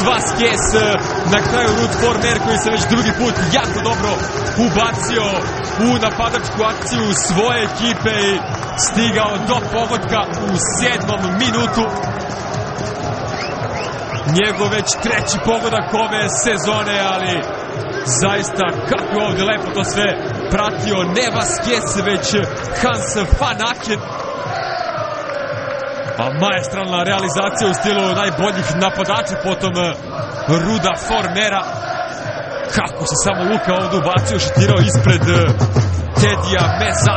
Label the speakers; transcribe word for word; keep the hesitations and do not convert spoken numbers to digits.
Speaker 1: Vasquez, na kraju Ruud Former koji se već drugi put jako dobro ubacio u napadačku akciju svoje ekipe i stigao do pogotka u sedmom minutu. Njegov već treći pogodak ove sezone, ali zaista kako je ovde lepo to sve pratio ne Vasquez, već Hans van Aken. A maestralna realizacija u stilu najboljih napadača potom Ruda Formera. Kako se samo Luka ovde ubacio, šutirao ispred Tedija Meza.